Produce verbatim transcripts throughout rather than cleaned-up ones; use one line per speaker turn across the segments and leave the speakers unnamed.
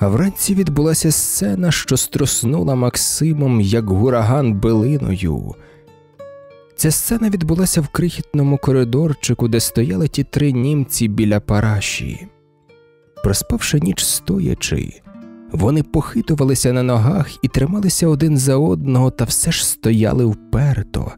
А вранці відбулася сцена, що струснула Максимом, як гураган билиною. Ця сцена відбулася в крихітному коридорчику, де стояли ті три німці біля параші. Проспавши ніч стоячи, вони похитувалися на ногах і трималися один за одного, та все ж стояли вперто.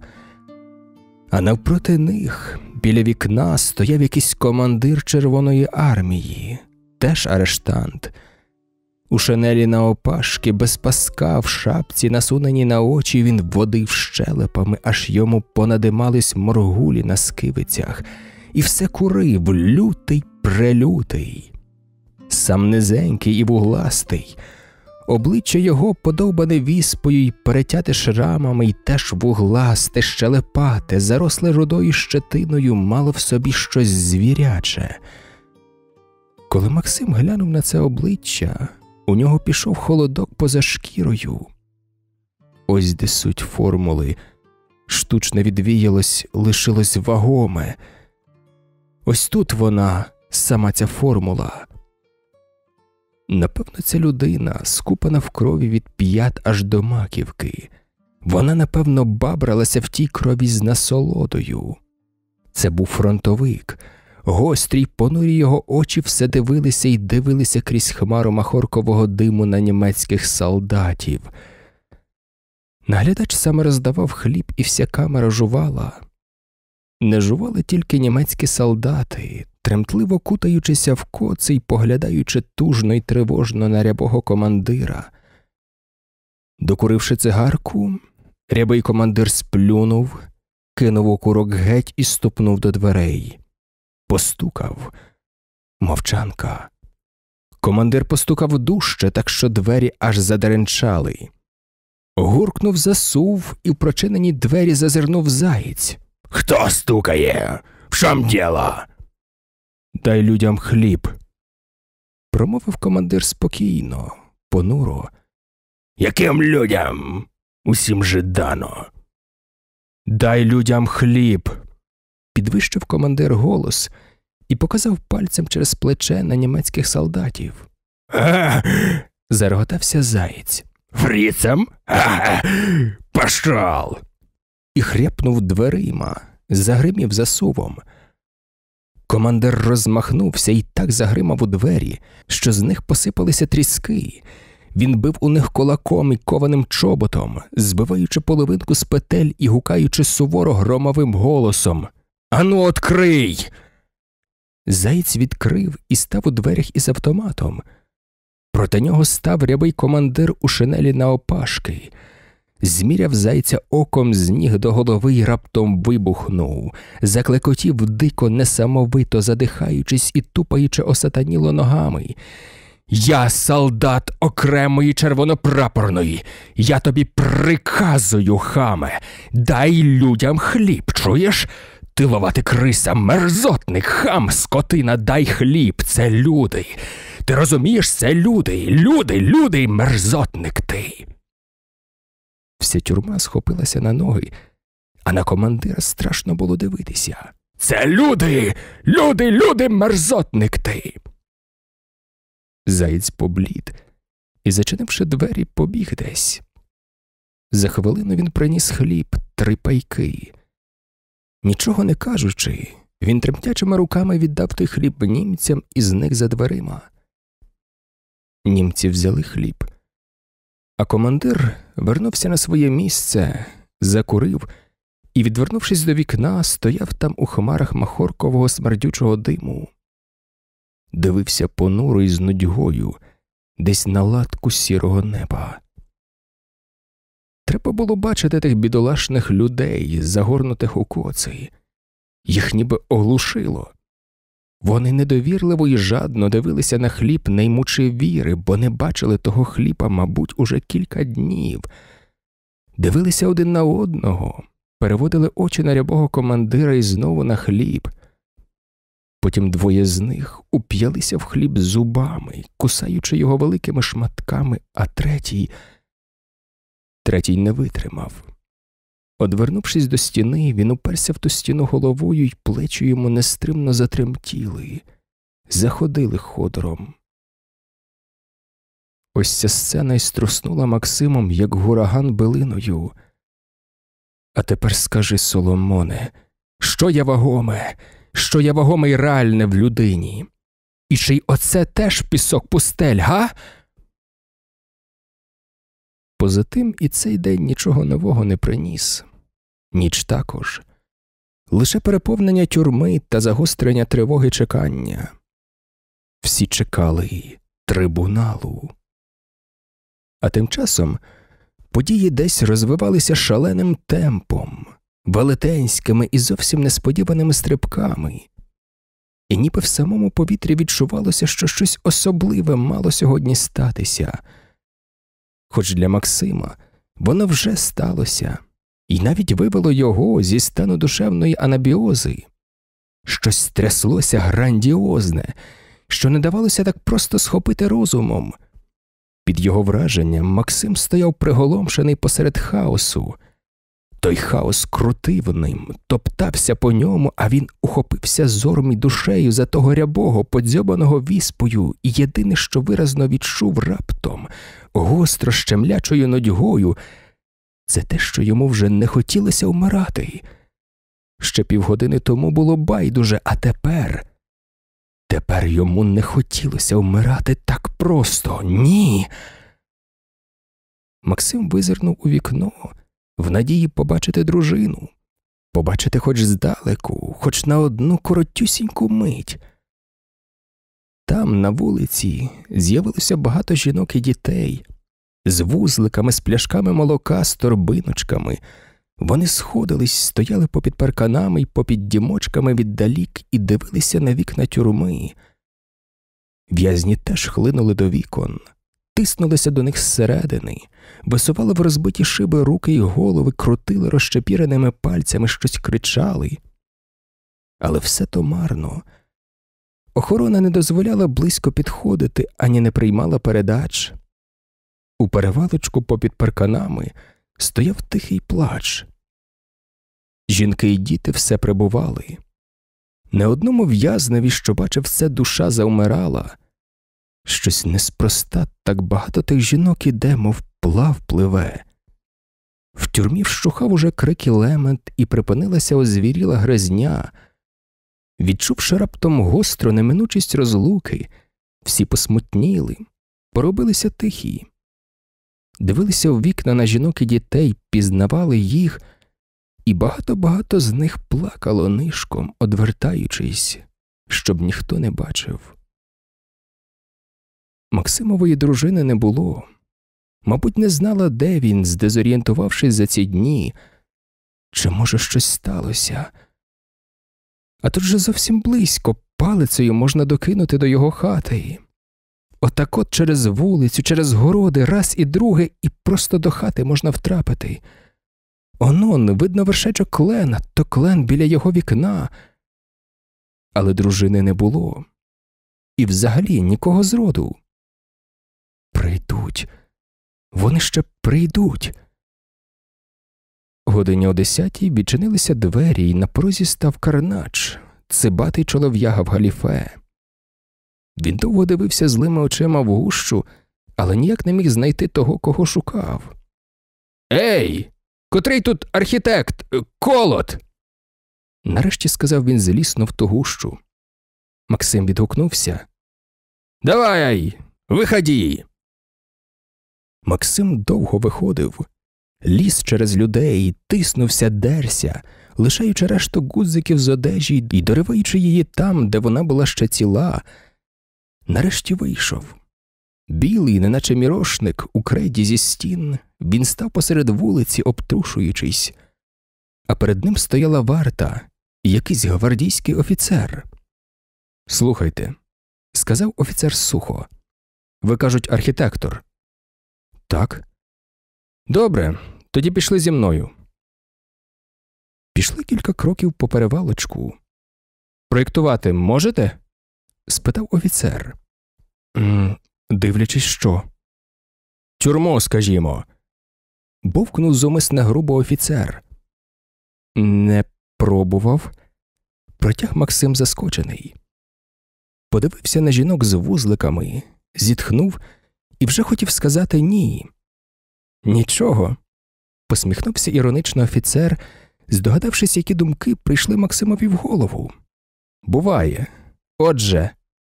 А навпроти них, біля вікна, стояв якийсь командир Червоної армії, теж арештант. У шинелі наопашки, без паска, в шапці, насунені на очі, він водив щелепами, аж йому понадимались моргулі на скивицях. І все курив, лютий-прелютий. Сам низенький і вугластий. Обличчя його, подовбане віспою й перетяте шрамами, й теж вугласте, щелепате, заросле рудою щетиною, мало в собі щось звіряче. Коли Максим глянув на це обличчя, у нього пішов холодок поза шкірою. Ось де суть формули. Штучне відвіялось, лишилось вагоме. Ось тут вона, сама ця формула. Напевно, ця людина, скупана в крові від п'ят аж до маківки. Вона, напевно, бабралася в тій крові з насолодою. Це був фронтовик. Гострі й понурі його очі все дивилися й дивилися крізь хмару махоркового диму на німецьких солдатів. Наглядач саме роздавав хліб, і вся камера жувала. Не жували тільки німецькі солдати, тремтливо кутаючися в коци й поглядаючи тужно й тривожно на рябого командира. Докуривши цигарку, рябий командир сплюнув, кинув окурок геть і ступнув до дверей. Постукав. Мовчанка. Командир постукав дужче, так що двері аж задеренчали. Гуркнув засув, і в прочинені двері зазирнув Заєць. «Хто стукає? В чому діло?» «Дай людям хліб», – промовив командир спокійно, понуро. «Яким людям? Усім же дано». «Дай людям хліб», – підвищив командир голос і показав пальцем через плече на німецьких солдатів. «А!» – зареготався Заєць. «Фріцем? А! Пошел!» І хряпнув дверима, загримів засувом. Командир розмахнувся і так загримав у двері, що з них посипалися тріски. Він бив у них кулаком і кованим чоботом, збиваючи половинку з петель і гукаючи суворо громовим голосом. «Ану, открий!» Заєць відкрив і став у дверях із автоматом. Проти нього став рябий командир у шинелі наопашки. Зміряв Зайця оком з ніг до голови й раптом вибухнув. Заклекотів дико, несамовито, задихаючись і тупаючи осатаніло ногами. «Я солдат окремої червонопрапорної! Я тобі приказую, хаме! Дай людям хліб, чуєш? Тиловати криса, мерзотник, хам, скотина, дай хліб! Це люди! Ти розумієш, це люди! Люди, люди, мерзотник ти!» Вся тюрма схопилася на ноги, а на командира страшно було дивитися. «Це люди! Люди, люди, мерзотник ти!» Заєць поблід і, зачинивши двері, побіг десь. За хвилину він приніс хліб, три пайки. Нічого не кажучи, він тремтячими руками віддав той хліб німцям і зник за дверима. Німці взяли хліб. А командир вернувся на своє місце, закурив і, відвернувшись до вікна, стояв там у хмарах махоркового смердючого диму. Дивився понуро й з нудьгою, десь на латку сірого неба. Треба було бачити тих бідолашних людей, загорнутих у коци. Їх ніби оглушило. Вони недовірливо і жадно дивилися на хліб, не ймучи віри, бо не бачили того хліба, мабуть, уже кілька днів. Дивилися один на одного, переводили очі на рябого командира і знову на хліб. Потім двоє з них уп'ялися в хліб зубами, кусаючи його великими шматками, а третій... Третій не витримав. Одвернувшись до стіни, він уперся в ту стіну головою, й плечі йому нестримно затремтіли, заходили ходором. Ось ця сцена й струснула Максимом, як гураган билиною. А тепер скажи, Соломоне, що є вагоме, що є вагоме й реальне в людині? І чи й оце теж пісок пустель, га? Поза тим і цей день нічого нового не приніс. Ніч також. Лише переповнення тюрми та загострення тривоги чекання. Всі чекали трибуналу. А тим часом події десь розвивалися шаленим темпом, велетенськими і зовсім несподіваними стрибками. І ніби в самому повітрі відчувалося, що щось особливе мало сьогодні статися. Хоч для Максима воно вже сталося, і навіть вивело його зі стану душевної анабіози. Щось стряслося грандіозне, що не давалося так просто схопити розумом. Під його враженням Максим стояв приголомшений посеред хаосу. Той хаос крутив ним, топтався по ньому, а він ухопився зором і душею за того рябого, подзьобаного віспою, і єдине, що виразно відчув раптом, гостро щемлячою нудьгою, це те, що йому вже не хотілося вмирати. Ще півгодини тому було байдуже, а тепер... Тепер йому не хотілося вмирати так просто. Ні! Максим визирнув у вікно, в надії побачити дружину. Побачити хоч здалеку, хоч на одну коротюсіньку мить. Там, на вулиці, з'явилося багато жінок і дітей. З вузликами, з пляшками молока, з торбиночками. Вони сходились, стояли попід парканами й попід дімочками віддалік і дивилися на вікна тюрми. В'язні теж хлинули до вікон, тиснулися до них зсередини, висували в розбиті шиби руки й голови, крутили розчепіреними пальцями, щось кричали. Але все то марно. Охорона не дозволяла близько підходити, ані не приймала передач. У перевалочку попід парканами стояв тихий плач. Жінки й діти все прибували. Не одному в'язневі, що бачив це, душа завмирала. Щось неспроста, так багато тих жінок іде, мов плав пливе. В тюрмі вщухав уже крик і лемент, і припинилася озвіріла гризня. Відчувши раптом гостру неминучість розлуки, всі посмутніли, поробилися тихі. Дивилися в вікна на жінок і дітей, пізнавали їх, і багато-багато з них плакало нишком, одвертаючись, щоб ніхто не бачив. Максимової дружини не було. Мабуть, не знала, де він, здезорієнтувавшись за ці дні. Чи, може, щось сталося? А тут же зовсім близько, палицею можна докинути до його хати. Отак от через вулицю, через городи, раз і друге, і просто до хати можна втрапити. Онон, видно вершечок клена, то клен біля його вікна. Але дружини не було. І взагалі нікого зроду. Прийдуть. Вони ще прийдуть. Годині о десятій відчинилися двері, і на порозі став Карнач, цибатий чолов'яга в галіфе. Він довго дивився злими очима в гущу, але ніяк не міг знайти того, кого шукав. «Ей! Котрий тут архітект? Колот!» Нарешті сказав він злісно в ту гущу. Максим відгукнувся. «Давай, виходи!» Максим довго виходив. Ліз через людей, тиснувся, дерся, лишаючи решту гудзиків з одежі і дориваючи її там, де вона була ще ціла. Нарешті вийшов. Білий, неначе мірошник, у крейді зі стін, він став посеред вулиці, обтрушуючись. А перед ним стояла варта, якийсь гвардійський офіцер. «Слухайте», – сказав офіцер сухо. «Ви, кажуть, архітектор?» «Так». «Добре, тоді пішли зі мною». Пішли кілька кроків по перевалочку. «Проєктувати можете?» – спитав офіцер. «М, дивлячись що?» «Тюрму, скажімо», – бовкнув зумисне грубо офіцер. «Не пробував?» – протяг Максим заскочений. Подивився на жінок з вузликами, зітхнув і вже хотів сказати «ні». «Нічого», – посміхнувся іронично офіцер, здогадавшись, які думки прийшли Максимові в голову. «Буває. Отже».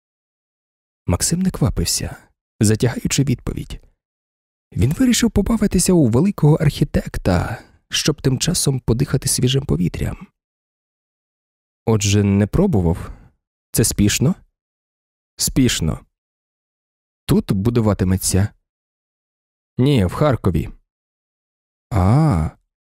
Максим не квапився, затягаючи відповідь. Він вирішив побавитися у великого архітекта, щоб тим часом подихати свіжим повітрям. «Отже, не пробував? Це спішно?» «Спішно». «Тут будуватиметься?» «Ні, в Харкові». «А-а-а».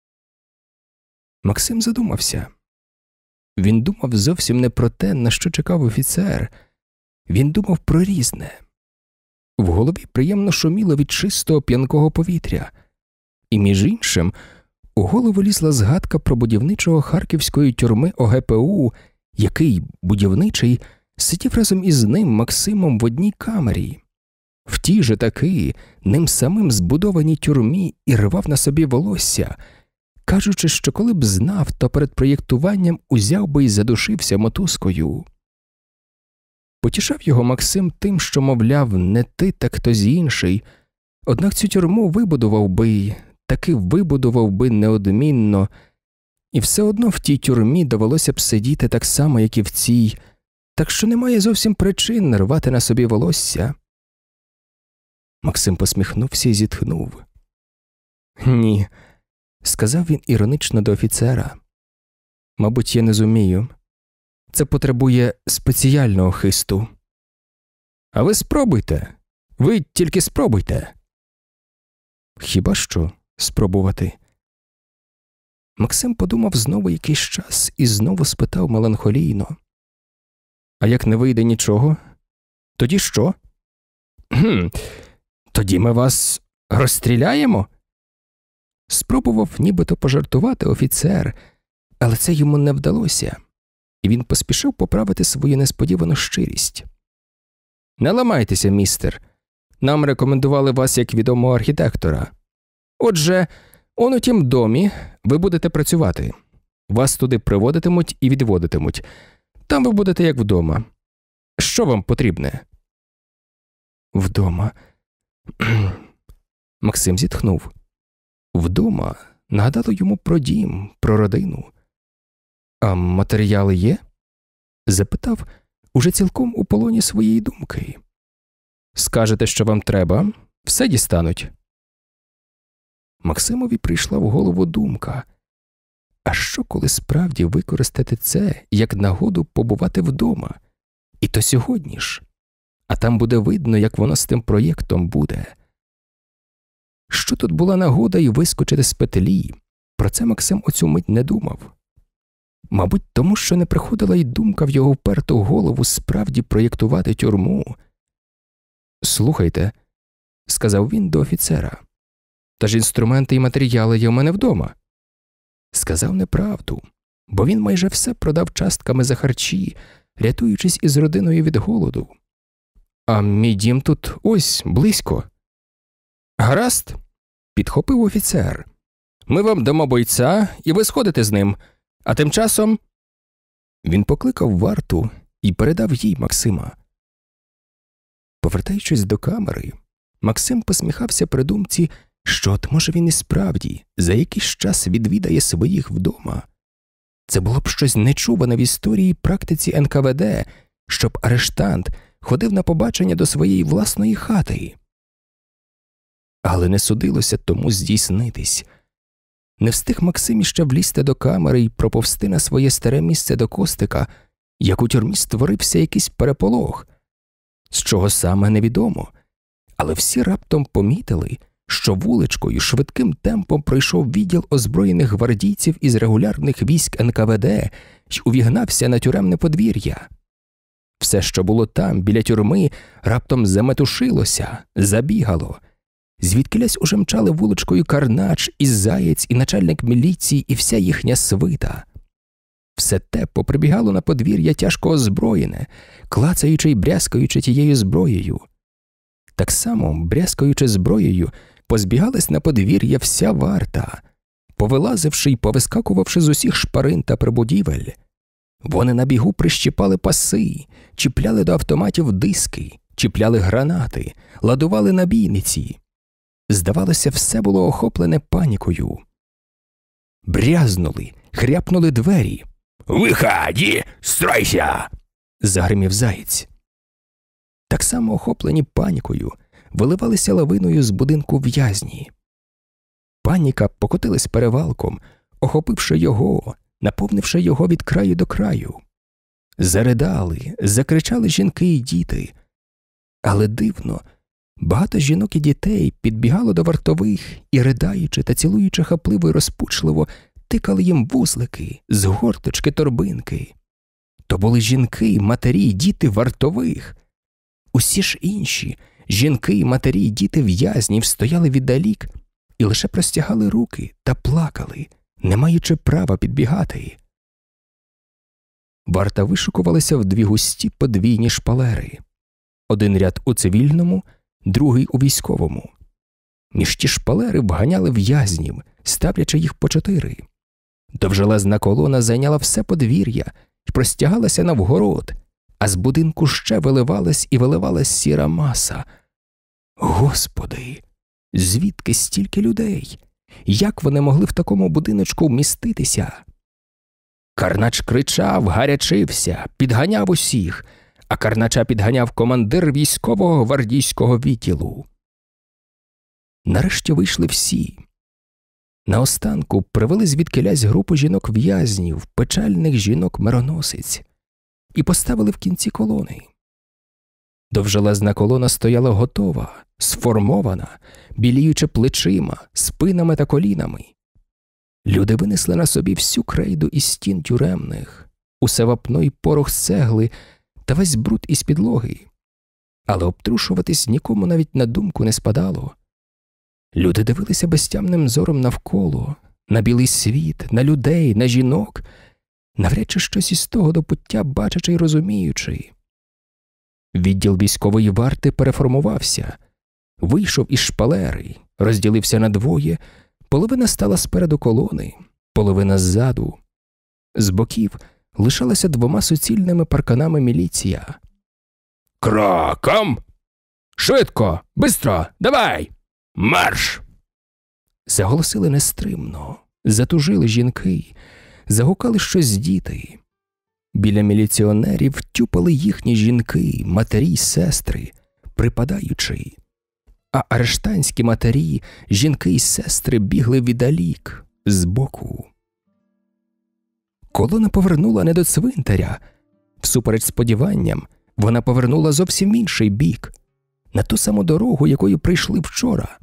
Максим задумався. Він думав зовсім не про те, на що чекав офіцер. Він думав про різне. В голові приємно шуміло від чистого п'янкого повітря. І, між іншим, у голову лізла згадка про будівничого харківської тюрми О Ге Пе У, який, будівничий, сидів разом із ним, Максимом, в одній камері. В тій же таки, ним самим збудованій тюрмі, і рвав на собі волосся, кажучи, що коли б знав, то перед проєктуванням узяв би і задушився мотузкою. Потішав його Максим тим, що, мовляв, не ти, так хтось інший, однак цю тюрму вибудував би, таки вибудував би неодмінно, і все одно в тій тюрмі довелося б сидіти так само, як і в цій, так що немає зовсім причин рвати на собі волосся. Максим посміхнувся і зітхнув. «Ні», – сказав він іронично до офіцера. «Мабуть, я не зумію. Це потребує спеціального хисту». «А ви спробуйте. Ви тільки спробуйте». «Хіба що спробувати?» Максим подумав знову якийсь час і знову спитав меланхолійно. «А як не вийде нічого? Тоді що?» «Хм, тоді ми вас розстріляємо?» Спробував нібито пожартувати офіцер, але це йому не вдалося, і він поспішив поправити свою несподівану щирість. «Не ламайтеся, містер. Нам рекомендували вас як відомого архітектора. Отже, он у тім домі ви будете працювати. Вас туди приводитимуть і відводитимуть. Там ви будете як вдома. Що вам потрібне?» «Вдома». Максим зітхнув. «Вдома» нагадало йому про дім, про родину. «А матеріали є?» – запитав, уже цілком у полоні своєї думки. «Скажете, що вам треба, все дістануть». Максимові прийшла в голову думка. А що, коли справді використати це як нагоду побувати вдома? І то сьогодні ж. А там буде видно, як воно з тим проєктом буде. Що тут була нагода й вискочити з петлі? Про це Максим оцю мить не думав. Мабуть, тому що не приходила й думка в його вперту голову справді проєктувати тюрму. «Слухайте», – сказав він до офіцера, – «та ж інструменти і матеріали є в мене вдома». Сказав неправду, бо він майже все продав частками за харчі, рятуючись із родиною від голоду. «А мій дім тут ось, близько». «Гаразд», – підхопив офіцер. «Ми вам дамо бойця, і ви сходите з ним. А тим часом…» Він покликав варту і передав їй Максима. Повертаючись до камери, Максим посміхався при думці, що от може він і справді за якийсь час відвідає своїх вдома. Це було б щось нечуване в історії і практиці Ен Ка Ве Де, щоб арештант ходив на побачення до своєї власної хати. Але не судилося тому здійснитись. Не встиг Максим іще влізти до камери і проповсти на своє старе місце до Костика, як у тюрмі створився якийсь переполох. З чого саме невідомо, але всі раптом помітили, що вуличкою швидким темпом пройшов відділ озброєних гвардійців із регулярних військ Ен Ка Ве Де й увігнався на тюремне подвір'я. Все, що було там, біля тюрми, раптом заметушилося, забігало. Звідкилясь уже мчали вуличкою Карнач, і Заєць, і начальник міліції, і вся їхня свита. Все те поприбігало на подвір'я тяжко озброєне, клацаючи й брязкаючи тією зброєю. Так само, брязкаючи зброєю, позбігалась на подвір'я вся варта, повилазивши й повискакувавши з усіх шпарин та прибудівель. Вони на бігу прищіпали паси, чіпляли до автоматів диски, чіпляли гранати, ладували набійниці. Здавалося, все було охоплене панікою. Брязнули, хряпнули двері. «Виході! Стройся!» – загримів заєць. Так само охоплені панікою виливалися лавиною з будинку в'язні. Паніка покотилась перевалком, охопивши його, наповнивши його від краю до краю. Заридали, закричали жінки і діти. Але дивно, багато жінок і дітей підбігало до вартових і, ридаючи та цілуючи хапливо й розпучливо, тикали їм вузлики, згорточки, торбинки. То були жінки, матері, діти вартових. Усі ж інші, жінки, матері, діти в'язнів, стояли віддалік і лише простягали руки та плакали, не маючи права підбігати. Варта вишукувалася в дві густі подвійні шпалери. Один ряд у цивільному, другий у військовому. Між ті шпалери вганяли в'язнів, ставлячи їх по чотири. Довжелезна колона зайняла все подвір'я і простягалася навгород, а з будинку ще виливалась і виливалась сіра маса. Господи, звідки стільки людей? Як вони могли в такому будиночку вміститися? Карнач кричав, гарячився, підганяв усіх, а Карнача підганяв командир військового гвардійського відділу. Нарешті вийшли всі. Наостанку привели звідкилясь групу жінок-в'язнів, печальних жінок-мироносиць, і поставили в кінці колони. Довжелезна колона стояла готова, сформована, біліючи плечима, спинами та колінами. Люди винесли на собі всю крейду із стін тюремних, усе вапно й порох з цегли та весь бруд із підлоги. Але обтрушуватись нікому навіть на думку не спадало. Люди дивилися безтямним зором навколо, на білий світ, на людей, на жінок, навряд чи щось із того до пуття бачачи й розуміючи. Відділ військової варти переформувався, вийшов із шпалери, розділився на двоє, половина стала спереду колони, половина ззаду. З боків лишалася двома суцільними парканами міліція. «Кроком! Швидко! Бистро! Давай! Марш!» Заголосили нестримно, затужили жінки, загукали щось діти. Біля міліціонерів тюпали їхні жінки, матері й сестри, припадаючи. А арештанські матері, жінки й сестри бігли віддалік, збоку. Колона повернула не до цвинтаря. Всупереч сподіванням, вона повернула зовсім в інший бік, на ту саму дорогу, якою прийшли вчора.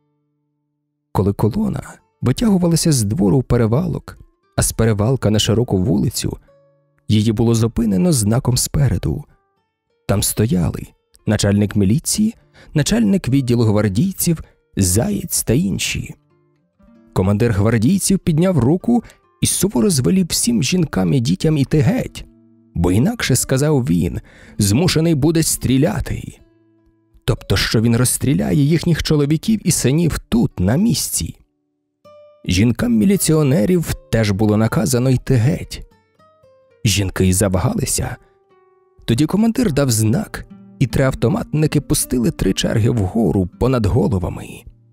Коли колона витягувалася з двору в перевалок, а з перевалка на широку вулицю, її було зупинено знаком спереду. Там стояли начальник міліції, начальник відділу гвардійців, Заєць та інші. Командир гвардійців підняв руку і суворо звелів всім жінкам і дітям іти геть, бо інакше, сказав він, змушений буде стріляти. Тобто, що він розстріляє їхніх чоловіків і синів тут, на місці. Жінкам-міліціонерів теж було наказано йти геть. Жінки й завагалися. Тоді командир дав знак, і три автоматники пустили три черги вгору понад головами.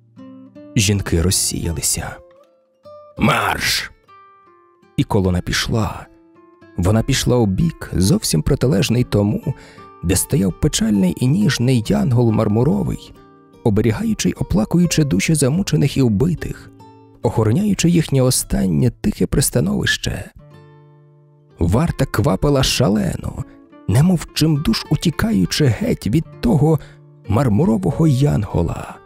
Жінки розсіялися. «Марш!» І колона пішла. Вона пішла у бік, зовсім протилежний тому, де стояв печальний і ніжний янгол мармуровий, оберігаючи й оплакуючи душі замучених і вбитих, охороняючи їхнє останнє тихе пристановище. Варта квапила шалено, немов чимдуж утікаючи геть від того мармурового янгола.